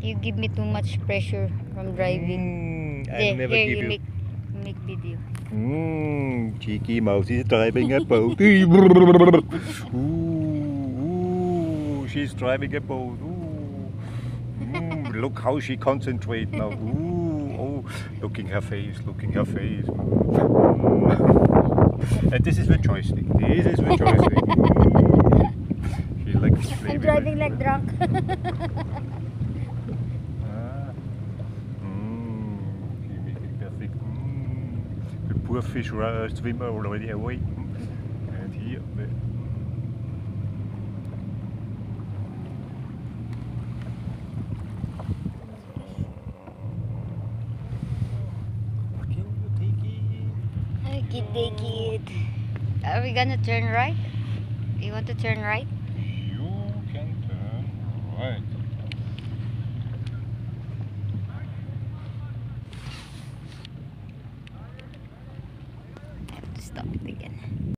You give me too much pressure from driving. I never here give you you. make video. Cheeky mouse is driving a boat. She's driving a boat. Look how she concentrates now. Oh, looking her face, looking her face. And this is the joystick. This is the joystick. She likes to play I'm with driving it. like drunk. She make it perfect. The poor fish swimmer already away. And here, can you take it? I can take it. Are we gonna turn right? You want to turn right? You can turn right. I have to stop it again.